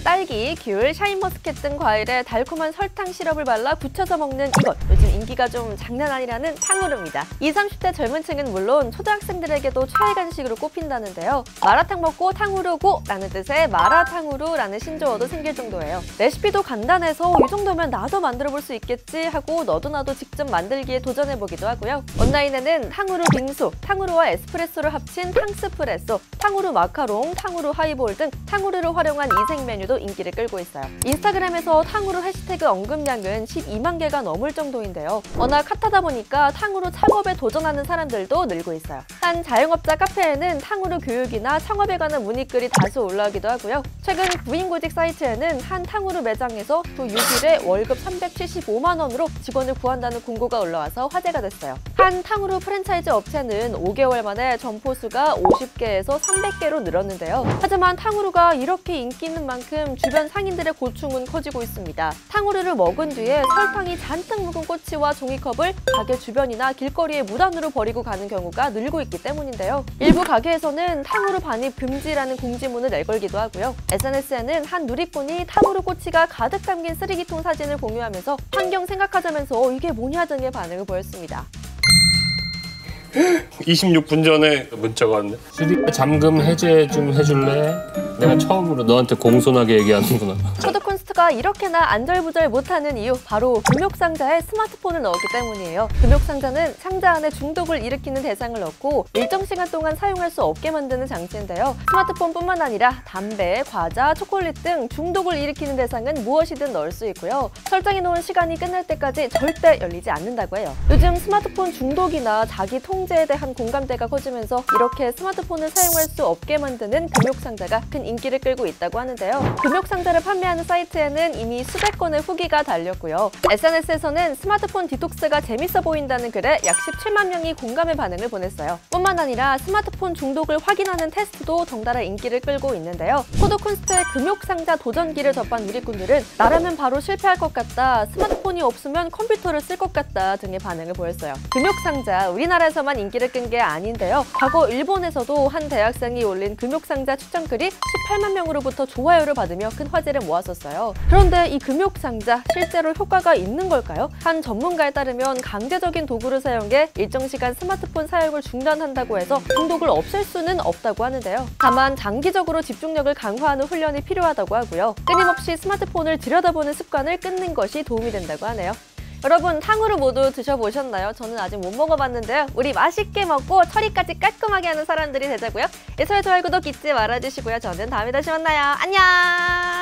딸기, 귤, 샤인머스켓 등 과일에 달콤한 설탕 시럽을 발라 부쳐서 먹는 이것. 요즘 인기가 좀 장난 아니라는 탕후루입니다. 20, 30대 젊은 층은 물론 초등학생들에게도 최애 간식으로 꼽힌다는데요. 마라탕 먹고 탕후루고 라는 뜻의 마라탕후루라는 신조어도 생길 정도예요. 레시피도 간단해서 이 정도면 나도 만들어볼 수 있겠지 하고 너도 나도 직접 만들기에 도전해보기도 하고요. 온라인에는 탕후루 빙수, 탕후루와 에스프레소를 합친 탕스프레소, 탕후루 마카롱, 탕후루 하이볼 등 탕후루를 활용한 이색 메뉴도 인기를 끌고 있어요. 인스타그램에서 탕후루 해시태그 언급량은 12만 개가 넘을 정도인데요. 워낙 핫하다 보니까 탕후루 창업에 도전하는 사람들도 늘고 있어요. 한 자영업자 카페에는 탕후루 교육이나 창업에 관한 문의글이 다수 올라오기도 하고요. 최근 구인구직 사이트에는 한 탕후루 매장에서 주 6일에 월급 375만 원으로 직원을 구한다는 공고가 올라와서 화제가 됐어요. 한 탕후루 프랜차이즈 업체는 5개월 만에 점포 수가 50개에서 300개로 늘었는데요. 하지만 탕후루가 이렇게 인기 있는 만큼 주변 상인들의 고충은 커지고 있습니다. 탕후루를 먹은 뒤에 설탕이 잔뜩 묵은 꼬치와 종이컵을 가게 주변이나 길거리에 무단으로 버리고 가는 경우가 늘고 있기 때문인데요. 일부 가게에서는 탕후루 반입 금지라는 공지문을 내걸기도 하고요. SNS에는 한 누리꾼이 탕후루 꼬치가 가득 담긴 쓰레기통 사진을 공유하면서 환경 생각하자면서 이게 뭐냐 등의 반응을 보였습니다. 26분 전에 문자가 왔네. 잠금 해제 좀 해줄래? 내가 처음으로 너한테 공손하게 얘기하는구나. 코드콘스트가 이렇게나 안절부절 못하는 이유, 바로 금욕상자에 스마트폰을 넣었기 때문이에요. 금욕상자는 상자 안에 중독을 일으키는 대상을 넣고 일정 시간 동안 사용할 수 없게 만드는 장치인데요. 스마트폰뿐만 아니라 담배, 과자, 초콜릿 등 중독을 일으키는 대상은 무엇이든 넣을 수 있고요. 설정해놓은 시간이 끝날 때까지 절대 열리지 않는다고 해요. 요즘 스마트폰 중독이나 자기 통제에 대한 공감대가 커지면서 이렇게 스마트폰을 사용할 수 없게 만드는 금욕상자가 큰 인기를 끌고 있다고 하는데요. 금욕상자를 판매하는 사이트에는 이미 수백 건의 후기가 달렸고요. SNS에서는 스마트폰 디톡스가 재밌어 보인다는 글에 약 17만 명이 공감의 반응을 보냈어요. 뿐만 아니라 스마트폰 중독을 확인하는 테스트도 덩달아 인기를 끌고 있는데요. 코드콘스트의 금욕상자 도전기를 접한 누리꾼들은 나라면 바로 실패할 것 같다, 스마트폰이 없으면 컴퓨터를 쓸 것 같다 등의 반응을 보였어요. 금욕상자, 우리나라에서만 인기를 끈 게 아닌데요. 과거 일본에서도 한 대학생이 올린 금욕상자 추천글이 18만 명으로부터 좋아요를 받으며 큰 화제를 모았었어요. 그런데 이 금욕상자 실제로 효과가 있는 걸까요? 한 전문가에 따르면 강제적인 도구를 사용해 일정 시간 스마트폰 사용을 중단한다고 해서 중독을 없앨 수는 없다고 하는데요. 다만 장기적으로 집중력을 강화하는 훈련이 필요하다고 하고요. 끊임없이 스마트폰을 들여다보는 습관을 끊는 것이 도움이 된다고 하네요. 여러분, 탕후루 모두 드셔보셨나요? 저는 아직 못 먹어봤는데요. 우리 맛있게 먹고 처리까지 깔끔하게 하는 사람들이 되자고요. 좋아요, 구독 잊지 말아주시고요. 저는 다음에 다시 만나요. 안녕!